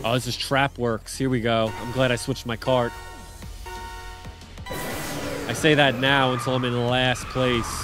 Oh, this is Trapworks. Here we go. I'm glad I switched my cart. I say that now until I'm in last place.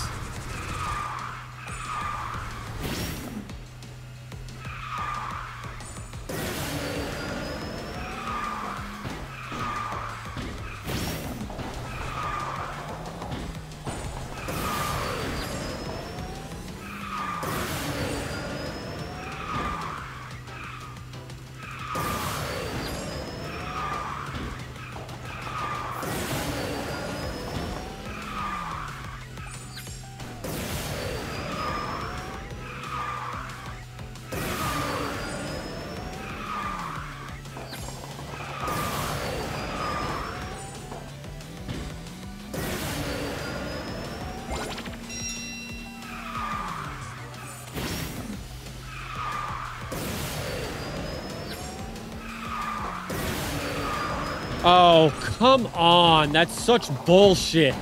Oh, come on. That's such bullshit.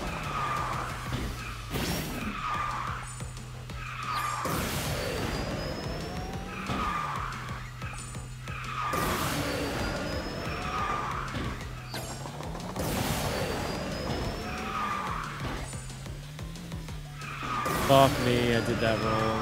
Fuck me, I did that wrong.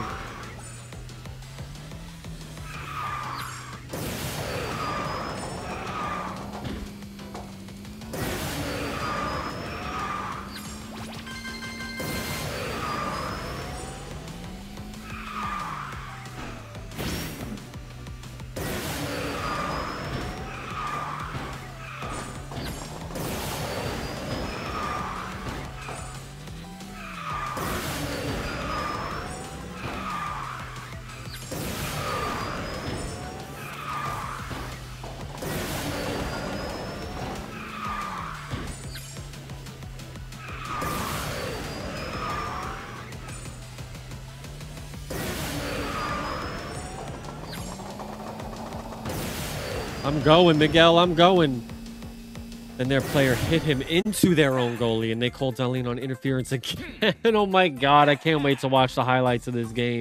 I'm going, Miguel, I'm going. Then their player hit him into their own goalie, and they called Darlene on interference again. Oh my God, I can't wait to watch the highlights of this game.